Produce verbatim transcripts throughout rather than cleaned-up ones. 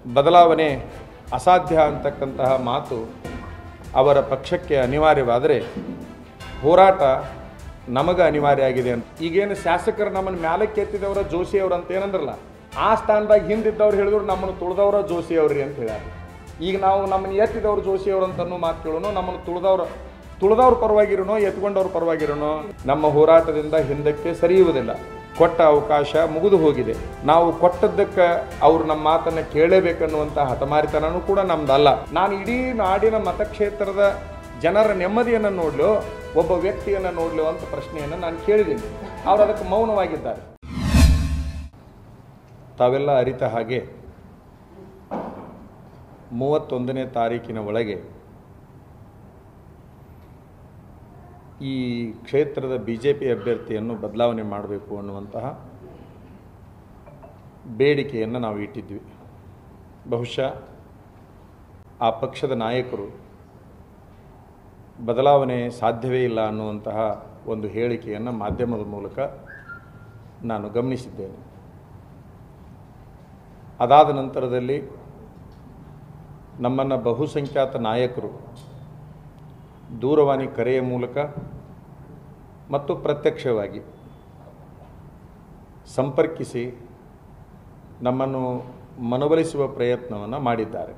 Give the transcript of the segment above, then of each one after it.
ಬದಲಾವಣೆ ಅಸಾಧ್ಯ ಅಂತಕ್ಕಂತಹ ಮಾತು ಅವರ ಪಕ್ಷಕ್ಕೆ ಅನಿವಾರ್ಯವಾದರೆ ಹೋರಾಟ ನಮಗೆ ಅನಿವಾರ್ಯ ಆಗಿದೆ ಅಂತ. ಈಗೇನು ಶಾಸಕರು ನಮ್ಮನ್ನು ಮ್ಯಾಲಕ್ಕೆ ಎತ್ತಿದವರ ಜೋಶಿಯವರು ಅಂತ ಏನಂದ್ರಲ್ಲ, ಆ ಸ್ಥಾನದಾಗ ಹಿಂದಿದ್ದವ್ರು ಹೇಳಿದ್ರು ನಮ್ಮನ್ನು ತುಳಿದವರ ಜೋಶಿಯವ್ರಿ ಅಂತ ಹೇಳ್ಯಾರ. ಈಗ ನಾವು ನಮ್ಮನ್ನು ಎತ್ತಿದವ್ರು ಜೋಶಿಯವರು ಅಂತನೂ ಮಾತು ಕೇಳೋನು, ನಮ್ಮನ್ನು ತುಳಿದವ್ರು ತುಳಿದವ್ರ ಪರವಾಗಿರೋನೋ ಎತ್ಕೊಂಡವ್ರ ಪರವಾಗಿರೋನೋ ನಮ್ಮ ಹೋರಾಟದಿಂದ ಹಿಂದಕ್ಕೆ ಸರಿಯುವುದಿಲ್ಲ. ಕೊಟ್ಟ ಅವಕಾಶ ಮುಗಿದು ಹೋಗಿದೆ. ನಾವು ಕೊಟ್ಟದ್ದಕ್ಕೆ ಅವರು ನಮ್ಮ ಮಾತನ್ನು ಕೇಳಲೇಬೇಕನ್ನುವಂಥ ಹಠಮಾರಿತನೂ ಕೂಡ ನಮ್ದಲ್ಲ. ನಾನು ಇಡೀ ನಾಡಿನ ಮತಕ್ಷೇತ್ರದ ಜನರ ನೆಮ್ಮದಿಯನ್ನು ನೋಡಲು, ಒಬ್ಬ ವ್ಯಕ್ತಿಯನ್ನು ನೋಡಲು ಅಂತ ಪ್ರಶ್ನೆಯನ್ನು ನಾನು ಕೇಳಿದ್ದೀನಿ. ಅವರು ಅದಕ್ಕೆ ಮೌನವಾಗಿದ್ದಾರೆ. ತಾವೆಲ್ಲ ಅರಿತ ಹಾಗೆ ಮೂವತ್ತೊಂದನೇ ತಾರೀಕಿನ ಒಳಗೆ ಈ ಕ್ಷೇತ್ರದ ಬಿ ಜೆ ಪಿ ಅಭ್ಯರ್ಥಿಯನ್ನು ಬದಲಾವಣೆ ಮಾಡಬೇಕು ಅನ್ನುವಂತಹ ಬೇಡಿಕೆಯನ್ನು ನಾವು ಇಟ್ಟಿದ್ವಿ. ಬಹುಶಃ ಆ ಪಕ್ಷದ ನಾಯಕರು ಬದಲಾವಣೆ ಸಾಧ್ಯವೇ ಇಲ್ಲ ಅನ್ನುವಂತಹ ಒಂದು ಹೇಳಿಕೆಯನ್ನು ಮಾಧ್ಯಮದ ಮೂಲಕ ನಾನು ಗಮನಿಸಿದ್ದೇನೆ. ಅದಾದ ನಂತರದಲ್ಲಿ ನಮ್ಮನ್ನು ಬಹುಸಂಖ್ಯಾತ ನಾಯಕರು ದೂರವಾಣಿ ಕರೆಯ ಮೂಲಕ ಮತ್ತು ಪ್ರತ್ಯಕ್ಷವಾಗಿ ಸಂಪರ್ಕಿಸಿ ನಮ್ಮನ್ನು ಮನವೊಲಿಸುವ ಪ್ರಯತ್ನವನ್ನು ಮಾಡಿದ್ದಾರೆ.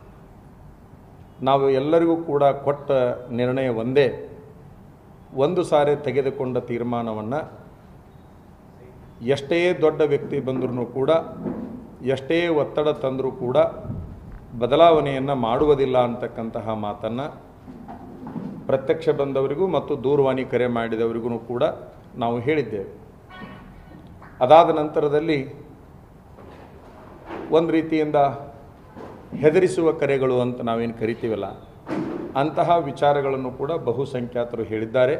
ನಾವು ಎಲ್ಲರಿಗೂ ಕೂಡ ಕೊಟ್ಟ ನಿರ್ಣಯ ಒಂದೇ, ಒಂದು ಸಾರಿ ತೆಗೆದುಕೊಂಡ ತೀರ್ಮಾನವನ್ನು ಎಷ್ಟೇ ದೊಡ್ಡ ವ್ಯಕ್ತಿ ಬಂದರೂ ಕೂಡ, ಎಷ್ಟೇ ಒತ್ತಡ ತಂದರೂ ಕೂಡ ಬದಲಾವಣೆಯನ್ನು ಮಾಡುವುದಿಲ್ಲ ಅಂತಕ್ಕಂತಹ ಮಾತನ್ನು ಪ್ರತ್ಯಕ್ಷ ಬಂದವರಿಗೂ ಮತ್ತು ದೂರವಾಣಿ ಕರೆ ಮಾಡಿದವರಿಗೂ ಕೂಡ ನಾವು ಹೇಳಿದ್ದೇವೆ. ಅದಾದ ನಂತರದಲ್ಲಿ ಒಂದು ರೀತಿಯಿಂದ ಹೆದರಿಸುವ ಕರೆಗಳು ಅಂತ ನಾವೇನು ಕರಿತೀವಲ್ಲ, ಅಂತಹ ವಿಚಾರಗಳನ್ನು ಕೂಡ ಬಹುಸಂಖ್ಯಾತರು ಹೇಳಿದ್ದಾರೆ.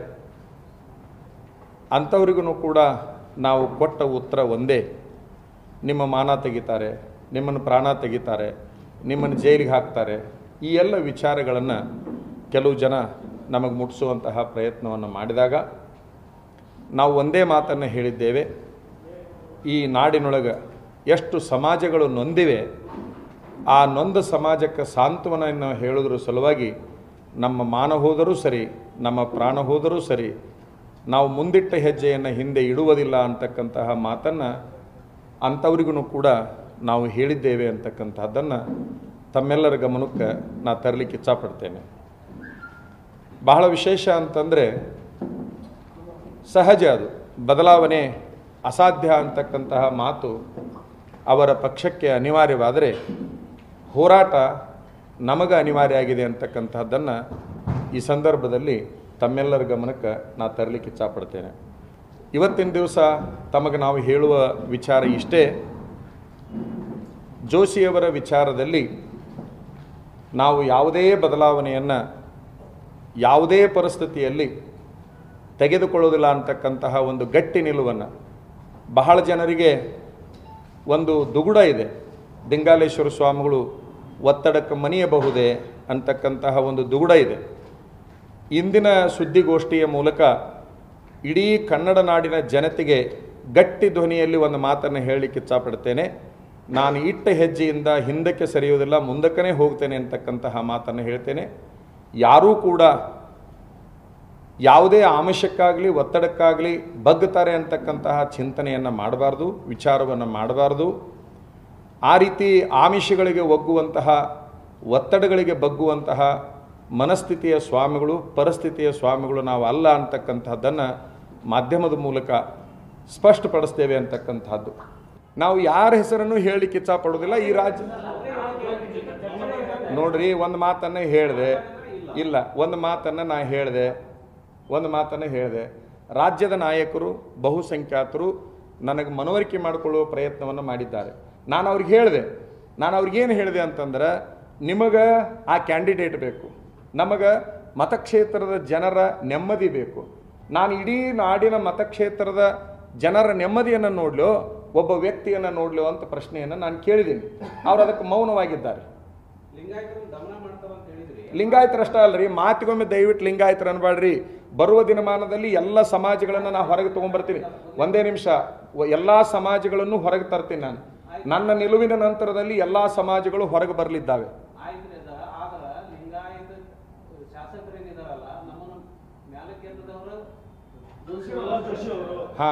ಅಂಥವ್ರಿಗೂ ಕೂಡ ನಾವು ಕೊಟ್ಟ ಉತ್ತರ ಒಂದೇ, ನಿಮ್ಮ ಮಾನ ತೆಗಿತಾರೆ, ನಿಮ್ಮನ್ನು ಪ್ರಾಣ ತೆಗಿತಾರೆ, ನಿಮ್ಮನ್ನು ಜೈಲಿಗೆ ಹಾಕ್ತಾರೆ. ಈ ಎಲ್ಲ ವಿಚಾರಗಳನ್ನು ಕೆಲವು ಜನ ನಮಗೆ ಮುಟ್ಟಿಸುವಂತಹ ಪ್ರಯತ್ನವನ್ನು ಮಾಡಿದಾಗ ನಾವು ಒಂದೇ ಮಾತನ್ನು ಹೇಳಿದ್ದೇವೆ, ಈ ನಾಡಿನೊಳಗೆ ಎಷ್ಟು ಸಮಾಜಗಳು ನೊಂದಿವೆ, ಆ ನೊಂದ ಸಮಾಜಕ್ಕೆ ಸಾಂತ್ವನವನ್ನು ಹೇಳೋದ್ರ ಸಲುವಾಗಿ ನಮ್ಮ ಮಾನ ಹೋದರೂ ಸರಿ, ನಮ್ಮ ಪ್ರಾಣ ಹೋದರೂ ಸರಿ, ನಾವು ಮುಂದಿಟ್ಟ ಹೆಜ್ಜೆಯನ್ನು ಹಿಂದೆ ಇಡುವುದಿಲ್ಲ ಅಂತಕ್ಕಂತಹ ಮಾತನ್ನು ಅಂಥವ್ರಿಗೂ ಕೂಡ ನಾವು ಹೇಳಿದ್ದೇವೆ ಅಂತಕ್ಕಂಥದ್ದನ್ನು ತಮ್ಮೆಲ್ಲರ ಗಮನಕ್ಕೆ ನಾ ತರಲಿಕ್ಕೆ ಇಚ್ಛಪಡ್ತೇನೆ. ಬಹಳ ವಿಶೇಷ ಅಂತಂದರೆ, ಸಹಜ ಅದು, ಬದಲಾವಣೆ ಅಸಾಧ್ಯ ಅಂತಕ್ಕಂತಹ ಮಾತು ಅವರ ಪಕ್ಷಕ್ಕೆ ಅನಿವಾರ್ಯವಾದರೆ ಹೋರಾಟ ನಮಗೆ ಅನಿವಾರ್ಯ ಆಗಿದೆ ಅಂತಕ್ಕಂಥದ್ದನ್ನು ಈ ಸಂದರ್ಭದಲ್ಲಿ ತಮ್ಮೆಲ್ಲರ ಗಮನಕ್ಕೆ ನಾ ತರಲಿಕ್ಕೆ ಇಚ್ಛಪಡ್ತೇನೆ. ಇವತ್ತಿನ ದಿವಸ ತಮಗೆ ನಾವು ಹೇಳುವ ವಿಚಾರ ಇಷ್ಟೇ, ಜೋಶಿಯವರ ವಿಚಾರದಲ್ಲಿ ನಾವು ಯಾವುದೇ ಬದಲಾವಣೆಯನ್ನು ಯಾವುದೇ ಪರಿಸ್ಥಿತಿಯಲ್ಲಿ ತೆಗೆದುಕೊಳ್ಳೋದಿಲ್ಲ ಅಂತಕ್ಕಂತಹ ಒಂದು ಗಟ್ಟಿ ನಿಲುವನ್ನು, ಬಹಳ ಜನರಿಗೆ ಒಂದು ದುಗುಡ ಇದೆ, ದಿಂಗಾಲೇಶ್ವರ ಸ್ವಾಮಿಗಳು ಒತ್ತಡಕ್ಕೆ ಮಣಿಯಬಹುದೇ ಅಂತಕ್ಕಂತಹ ಒಂದು ದುಗುಡ ಇದೆ. ಇಂದಿನ ಸುದ್ದಿಗೋಷ್ಠಿಯ ಮೂಲಕ ಇಡೀ ಕನ್ನಡ ನಾಡಿನ ಜನತೆಗೆ ಗಟ್ಟಿ ಧ್ವನಿಯಲ್ಲಿ ಒಂದು ಮಾತನ್ನು ಹೇಳಲಿಕ್ಕೆ ಇಚ್ಛಪಡ್ತೇನೆ, ನಾನು ಇಟ್ಟ ಹೆಜ್ಜೆಯಿಂದ ಹಿಂದಕ್ಕೆ ಸರಿಯುವುದಿಲ್ಲ, ಮುಂದಕ್ಕನೇ ಹೋಗ್ತೇನೆ ಅಂತಕ್ಕಂತಹ ಮಾತನ್ನು ಹೇಳ್ತೇನೆ. ಯಾರೂ ಕೂಡ ಯಾವುದೇ ಆಮಿಷಕ್ಕಾಗಲಿ ಒತ್ತಡಕ್ಕಾಗಲಿ ಬಗ್ಗುತ್ತಾರೆ ಅಂತಕ್ಕಂತಹ ಚಿಂತನೆಯನ್ನು ಮಾಡಬಾರ್ದು, ವಿಚಾರವನ್ನು ಮಾಡಬಾರ್ದು. ಆ ರೀತಿ ಆಮಿಷಗಳಿಗೆ ಒಗ್ಗುವಂತಹ, ಒತ್ತಡಗಳಿಗೆ ಬಗ್ಗುವಂತಹ ಮನಸ್ಥಿತಿಯ ಸ್ವಾಮಿಗಳು, ಪರಿಸ್ಥಿತಿಯ ಸ್ವಾಮಿಗಳು ನಾವು ಅಲ್ಲ ಅಂತಕ್ಕಂಥದ್ದನ್ನು ಮಾಧ್ಯಮದ ಮೂಲಕ ಸ್ಪಷ್ಟಪಡಿಸ್ತೇವೆ ಅಂತಕ್ಕಂಥದ್ದು. ನಾವು ಯಾರ ಹೆಸರನ್ನು ಹೇಳಲಿಕ್ಕೆ ಇಚ್ಛಪಡೋದಿಲ್ಲ. ಈ ರಾಜ್ಯ ನೋಡ್ರಿ, ಒಂದು ಮಾತನ್ನು ಹೇಳಿದೆ, ಇಲ್ಲ ಒಂದು ಮಾತನ್ನು ನಾ ಹೇಳಿದೆ ಒಂದು ಮಾತನ್ನು ಹೇಳಿದೆ ರಾಜ್ಯದ ನಾಯಕರು ಬಹುಸಂಖ್ಯಾತರು ನನಗೆ ಮನವರಿಕೆ ಮಾಡಿಕೊಳ್ಳುವ ಪ್ರಯತ್ನವನ್ನು ಮಾಡಿದ್ದಾರೆ. ನಾನು ಅವ್ರಿಗೆ ಹೇಳಿದೆ, ನಾನು ಅವ್ರಿಗೇನು ಹೇಳಿದೆ ಅಂತಂದ್ರೆ, ನಿಮಗೆ ಆ ಕ್ಯಾಂಡಿಡೇಟ್ ಬೇಕು, ನಮಗೆ ಮತಕ್ಷೇತ್ರದ ಜನರ ನೆಮ್ಮದಿ ಬೇಕು. ನಾನು ಇಡೀ ನಾಡಿನ ಮತಕ್ಷೇತ್ರದ ಜನರ ನೆಮ್ಮದಿಯನ್ನು ನೋಡಲು, ಒಬ್ಬ ವ್ಯಕ್ತಿಯನ್ನು ನೋಡಲು ಅಂತ ಪ್ರಶ್ನೆಯನ್ನು ನಾನು ಕೇಳಿದ್ದೀನಿ. ಅವರು ಅದಕ್ಕೆ ಮೌನವಾಗಿದ್ದಾರೆ. ಲಿಂಗಾಯತರಷ್ಟೇ ಅಲ್ರಿ, ಮಾತಿಗೊಮ್ಮೆ ದಯವಿಟ್ಟು ಲಿಂಗಾಯತರು ಅನ್ಬೇಡ್ರಿ. ಬರುವ ದಿನಮಾನದಲ್ಲಿ ಎಲ್ಲ ಸಮಾಜಗಳನ್ನು ನಾನು ಹೊರಗೆ ತೊಗೊಂಡ್ಬರ್ತೀನಿ. ಒಂದೇ ನಿಮಿಷ, ಎಲ್ಲ ಸಮಾಜಗಳನ್ನು ಹೊರಗೆ ತರ್ತೀನಿ ನಾನು. ನನ್ನ ನಿಲುವಿನ ನಂತರದಲ್ಲಿ ಎಲ್ಲಾ ಸಮಾಜಗಳು ಹೊರಗೆ ಬರಲಿದ್ದಾವೆ. ಹಾ,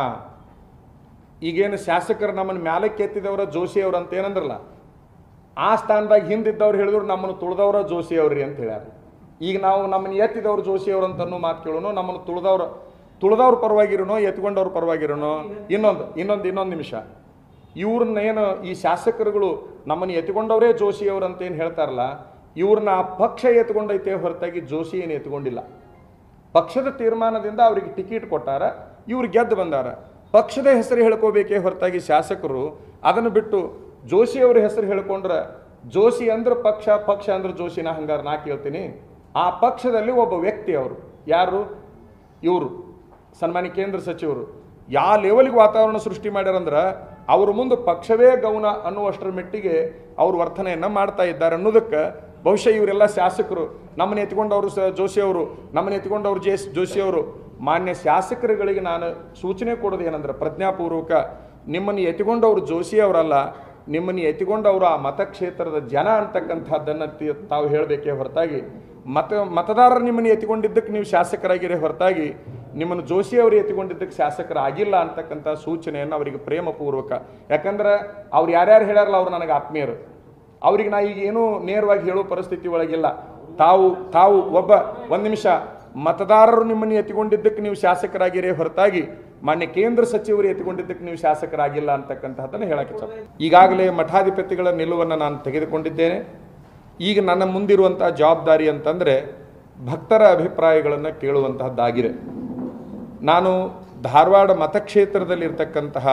ಈಗೇನು ಶಾಸಕರು ನಮ್ಮನ್ನು ಮ್ಯಾಲಕ್ಕೆ ಎತ್ತಿದವರ ಜೋಶಿ ಅವ್ರು ಅಂತ ಏನಂದ್ರಲ್ಲ, ಆ ಸ್ಥಾನದಾಗ ಹಿಂದಿದ್ದವ್ರು ಹೇಳಿದ್ರು ನಮ್ಮನ್ನು ತುಳಿದವ್ರ ಜೋಶಿ ಅವ್ರಿ ಅಂತ ಹೇಳ್ಯಾರ. ಈಗ ನಾವು ನಮ್ಮನ್ನು ಎತ್ತಿದವ್ರು ಜೋಶಿ ಅವ್ರು ಅಂತ ಅನ್ನೋ ಮಾತು ಕೇಳೋನು, ನಮ್ಮನ್ನು ತುಳಿದವ್ರ ತುಳಿದವ್ರ ಪರವಾಗಿರೋನೋ ಎತ್ಕೊಂಡವ್ರ ಪರವಾಗಿರೋನೋ. ಇನ್ನೊಂದು ಇನ್ನೊಂದು ಇನ್ನೊಂದು ನಿಮಿಷ, ಇವ್ರನ್ನೇನು ಈ ಶಾಸಕರುಗಳು ನಮ್ಮನ್ನು ಎತ್ಕೊಂಡವರೇ ಜೋಶಿ ಅವ್ರು ಅಂತ ಏನು ಹೇಳ್ತಾರಲ್ಲ, ಇವ್ರನ್ನ ಆ ಪಕ್ಷ ಎತ್ಕೊಂಡೈತೆ ಹೊರತಾಗಿ ಜೋಶಿ ಏನು ಎತ್ಕೊಂಡಿಲ್ಲ. ಪಕ್ಷದ ತೀರ್ಮಾನದಿಂದ ಅವ್ರಿಗೆ ಟಿಕೆಟ್ ಕೊಟ್ಟಾರ, ಇವ್ರು ಗೆದ್ದು ಬಂದಾರ. ಪಕ್ಷದ ಹೆಸರು ಹೇಳ್ಕೋಬೇಕೇ ಹೊರತಾಗಿ ಶಾಸಕರು ಅದನ್ನು ಬಿಟ್ಟು ಜೋಶಿ ಅವ್ರ ಹೆಸರು ಹೇಳ್ಕೊಂಡ್ರೆ, ಜೋಶಿ ಅಂದ್ರೆ ಪಕ್ಷ, ಪಕ್ಷ ಅಂದ್ರೆ ಜೋಶಿನ ಹಂಗಾರ ನಾ ಕೇಳ್ತೀನಿ. ಆ ಪಕ್ಷದಲ್ಲಿ ಒಬ್ಬ ವ್ಯಕ್ತಿ ಅವರು ಯಾರು, ಇವರು ಸನ್ಮಾನ್ಯ ಕೇಂದ್ರ ಸಚಿವರು ಯಾವ ಲೆವೆಲ್ಗೆ ವಾತಾವರಣ ಸೃಷ್ಟಿ ಮಾಡ್ಯಾರಂದ್ರೆ ಅವ್ರ ಮುಂದೆ ಪಕ್ಷವೇ ಗೌನ ಅನ್ನುವಷ್ಟರ ಮೆಟ್ಟಿಗೆ ಅವ್ರ ವರ್ತನೆಯನ್ನು ಮಾಡ್ತಾ ಇದ್ದಾರೆ ಅನ್ನೋದಕ್ಕೆ ಬಹುಶಃ ಇವರೆಲ್ಲ ಶಾಸಕರು ನಮ್ಮನ್ನು ಎತ್ಕೊಂಡವರು ಸ ಜೋಶಿ ಅವರು ನಮ್ಮನ್ನು ಎತ್ಕೊಂಡವ್ರು ಜೆ ಜೋಶಿ ಅವರು ಮಾನ್ಯ ಶಾಸಕರುಗಳಿಗೆ ನಾನು ಸೂಚನೆ ಕೊಡೋದು ಏನಂದ್ರೆ, ಪ್ರಜ್ಞಾಪೂರ್ವಕ ನಿಮ್ಮನ್ನು ಎತ್ಕೊಂಡವರು ಜೋಶಿ ಅವರಲ್ಲ, ನಿಮ್ಮನ್ನು ಎತ್ಕೊಂಡವರು ಆ ಮತಕ್ಷೇತ್ರದ ಜನ ಅಂತಕ್ಕಂಥದ್ದನ್ನು ತಾವು ಹೇಳಬೇಕೇ ಹೊರತಾಗಿ ಮತ ಮತದಾರರು ನಿಮ್ಮನ್ನು ಎತ್ಕೊಂಡಿದ್ದಕ್ಕೆ ನೀವು ಶಾಸಕರಾಗಿರೇ ಹೊರತಾಗಿ ನಿಮ್ಮನ್ನು ಜೋಶಿ ಅವರು ಎತ್ಕೊಂಡಿದ್ದಕ್ಕೆ ಶಾಸಕರಾಗಿಲ್ಲ ಅಂತಕ್ಕಂಥ ಸೂಚನೆಯನ್ನು ಅವರಿಗೆ ಪ್ರೇಮಪೂರ್ವಕ. ಯಾಕಂದ್ರೆ ಅವ್ರು ಯಾರ್ಯಾರು ಹೇಳ್ಯಾರಲ್ಲ ಅವ್ರು ನನಗೆ ಆತ್ಮೀಯರು, ಅವ್ರಿಗೆ ನಾ ಈಗ ಏನೂ ನೇರವಾಗಿ ಹೇಳೋ ಪರಿಸ್ಥಿತಿ ಒಳಗಿಲ್ಲ. ತಾವು ತಾವು ಒಬ್ಬ ಒಂದು ನಿಮಿಷ ಮತದಾರರು ನಿಮ್ಮನ್ನು ಎತ್ಕೊಂಡಿದ್ದಕ್ಕೆ ನೀವು ಶಾಸಕರಾಗಿರೇ ಹೊರತಾಗಿ ಮಾನ್ಯ ಕೇಂದ್ರ ಸಚಿವರು ಎತ್ಕೊಂಡಿದ್ದಕ್ಕೆ ನೀವು ಶಾಸಕರಾಗಿಲ್ಲ ಅಂತಕ್ಕಂಥದ್ದನ್ನು ಹೇಳಕ್ಕೆ ಚಾಪ. ಈಗಾಗಲೇ ಮಠಾಧಿಪತಿಗಳ ನಿಲುವನ್ನು ನಾನು ತೆಗೆದುಕೊಂಡಿದ್ದೇನೆ. ಈಗ ನನ್ನ ಮುಂದಿರುವಂಥ ಜವಾಬ್ದಾರಿ ಅಂತಂದರೆ ಭಕ್ತರ ಅಭಿಪ್ರಾಯಗಳನ್ನು ಕೇಳುವಂತಹದ್ದಾಗಿದೆ. ನಾನು ಧಾರವಾಡ ಮತಕ್ಷೇತ್ರದಲ್ಲಿರ್ತಕ್ಕಂತಹ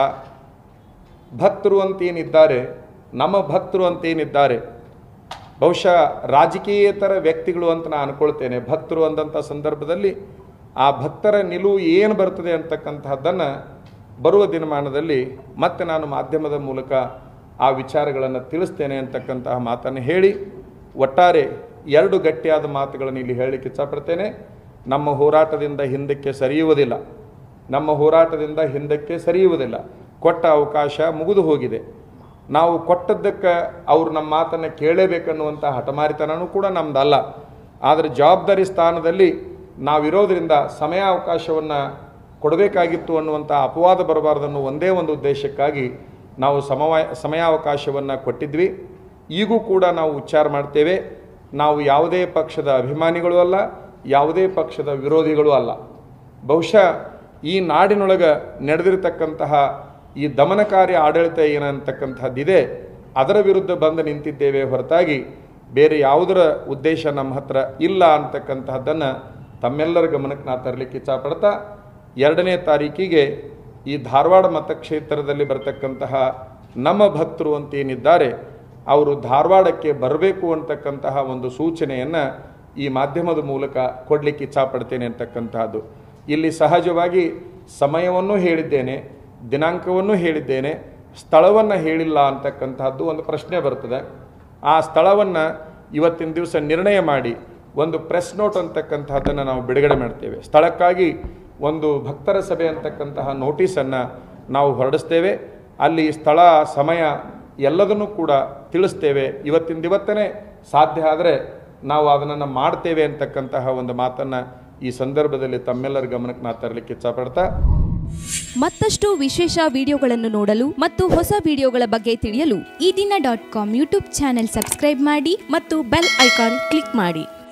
ಭಕ್ತರು ಅಂತೇನಿದ್ದಾರೆ, ನಮ್ಮ ಭಕ್ತರು ಅಂತೇನಿದ್ದಾರೆ, ಬಹುಶಃ ರಾಜಕೀಯೇತರ ವ್ಯಕ್ತಿಗಳು ಅಂತ ನಾನು ಅನ್ಕೊಳ್ತೇನೆ. ಭಕ್ತರು ಅಂದಂಥ ಸಂದರ್ಭದಲ್ಲಿ ಆ ಭಕ್ತರ ನಿಲುವು ಏನು ಬರ್ತದೆ ಅಂತಕ್ಕಂತಹದ್ದನ್ನು ಬರುವ ದಿನಮಾನದಲ್ಲಿ ಮತ್ತೆ ನಾನು ಮಾಧ್ಯಮದ ಮೂಲಕ ಆ ವಿಚಾರಗಳನ್ನು ತಿಳಿಸ್ತೇನೆ ಅಂತಕ್ಕಂತಹ ಮಾತನ್ನು ಹೇಳಿ, ಒಟ್ಟಾರೆ ಎರಡು ಗಟ್ಟಿಯಾದ ಮಾತುಗಳನ್ನು ಇಲ್ಲಿ ಹೇಳಲಿಕ್ಕೆ ಇಚ್ಛಪಡ್ತೇನೆ. ನಮ್ಮ ಹೋರಾಟದಿಂದ ಹಿಂದಕ್ಕೆ ಸರಿಯುವುದಿಲ್ಲ, ನಮ್ಮ ಹೋರಾಟದಿಂದ ಹಿಂದಕ್ಕೆ ಸರಿಯುವುದಿಲ್ಲ. ಕೊಟ್ಟ ಅವಕಾಶ ಮುಗಿದು ಹೋಗಿದೆ. ನಾವು ಕೊಟ್ಟದ್ದಕ್ಕೆ ಅವರು ನಮ್ಮ ಮಾತನ್ನು ಕೇಳಲೇಬೇಕನ್ನುವಂಥ ಹಠಮಾರಿತನೂ ಕೂಡ ನಮ್ಮದಲ್ಲ. ಆದರೆ ಜವಾಬ್ದಾರಿ ಸ್ಥಾನದಲ್ಲಿ ನಾವಿರೋದರಿಂದ ಸಮಯಾವಕಾಶವನ್ನು ಕೊಡಬೇಕಾಗಿತ್ತು ಅನ್ನುವಂಥ ಅಪವಾದ ಬರಬಾರ್ದನ್ನೋ ಒಂದೇ ಒಂದು ಉದ್ದೇಶಕ್ಕಾಗಿ ನಾವು ಸಮಯ ಸಮಯಾವಕಾಶವನ್ನು ಕೊಟ್ಟಿದ್ವಿ. ಈಗೂ ಕೂಡ ನಾವು ಉಚ್ಚಾರ ಮಾಡ್ತೇವೆ, ನಾವು ಯಾವುದೇ ಪಕ್ಷದ ಅಭಿಮಾನಿಗಳು ಅಲ್ಲ, ಯಾವುದೇ ಪಕ್ಷದ ವಿರೋಧಿಗಳು ಅಲ್ಲ. ಬಹುಶಃ ಈ ನಾಡಿನೊಳಗೆ ನಡೆದಿರತಕ್ಕಂತಹ ಈ ದಮನಕಾರಿ ಆಡಳಿತ ಏನಂತಕ್ಕಂಥದ್ದಿದೆ ಅದರ ವಿರುದ್ಧ ಬಂದು ನಿಂತಿದ್ದೇವೆ ಹೊರತಾಗಿ ಬೇರೆ ಯಾವುದರ ಉದ್ದೇಶ ನಮ್ಮ ಹತ್ರ ಇಲ್ಲ ಅಂತಕ್ಕಂತಹದ್ದನ್ನು ತಮ್ಮೆಲ್ಲರ ಗಮನಕ್ಕೆ ನಾ ತರಲಿಕ್ಕೆ ಇಚ್ಛಪಡ್ತಾ, ಎರಡನೇ ತಾರೀಕಿಗೆ ಈ ಧಾರವಾಡ ಮತಕ್ಷೇತ್ರದಲ್ಲಿ ಬರತಕ್ಕಂತಹ ನಮ್ಮ ಭಕ್ತರು ಅಂತೇನಿದ್ದಾರೆ ಅವರು ಧಾರವಾಡಕ್ಕೆ ಬರಬೇಕು ಅಂತಕ್ಕಂತಹ ಒಂದು ಸೂಚನೆಯನ್ನು ಈ ಮಾಧ್ಯಮದ ಮೂಲಕ ಕೊಡಲಿಕ್ಕೆ ಇಚ್ಛಪಡ್ತೇನೆ ಅಂತಕ್ಕಂತಹದ್ದು. ಇಲ್ಲಿ ಸಹಜವಾಗಿ ಸಮಯವನ್ನು ಹೇಳಿದ್ದೇನೆ, ದಿನಾಂಕವನ್ನು ಹೇಳಿದ್ದೇನೆ, ಸ್ಥಳವನ್ನು ಹೇಳಿಲ್ಲ ಅಂತಕ್ಕಂತಹದ್ದು ಒಂದು ಪ್ರಶ್ನೆ ಬರ್ತದೆ. ಆ ಸ್ಥಳವನ್ನು ಇವತ್ತಿನ ದಿವಸ ನಿರ್ಣಯ ಮಾಡಿ ಒಂದು ಪ್ರೆಸ್ ನೋಟ್ ಅಂತಕ್ಕಂತಹದ್ದನ್ನು ನಾವು ಬಿಡುಗಡೆ ಮಾಡ್ತೇವೆ. ಸ್ಥಳಕ್ಕಾಗಿ ಒಂದು ಭಕ್ತರ ಸಭೆ ಅಂತಕ್ಕಂತಹ ನೋಟಿಸನ್ನು ನಾವು ಹೊರಡಿಸ್ತೇವೆ. ಅಲ್ಲಿ ಸ್ಥಳ ಸಮಯ ಎಲ್ಲದನ್ನೂ ಕೂಡ ತಿಳಿಸ್ತೇವೆ. ಇವತ್ತಿನ ದಿವತ್ತನೇ ಸಾಧ್ಯ ಆದರೆ ನಾವು ಅದನ್ನು ಮಾಡ್ತೇವೆ ಅಂತಕ್ಕಂತಹ ಒಂದು ಮಾತನ್ನು ಈ ಸಂದರ್ಭದಲ್ಲಿ ತಮ್ಮೆಲ್ಲರ ಗಮನಕ್ಕೆ ನಾ ತರಲಿಕ್ಕೆ ಇಚ್ಛಪಡ್ತಾ, ಮತ್ತಷ್ಟು ವಿಶೇಷ ವಿಡಿಯೋಗಳನ್ನು ನೋಡಲು ಮತ್ತು ಹೊಸ ವಿಡಿಯೋಗಳ ಬಗ್ಗೆ ತಿಳಿಯಲು ಈ ದಿನ dot com YouTube channel subscribe ಮಾಡಿ ಮತ್ತು ಬೆಲ್ ಐಕಾನ್ ಕ್ಲಿಕ್ ಮಾಡಿ.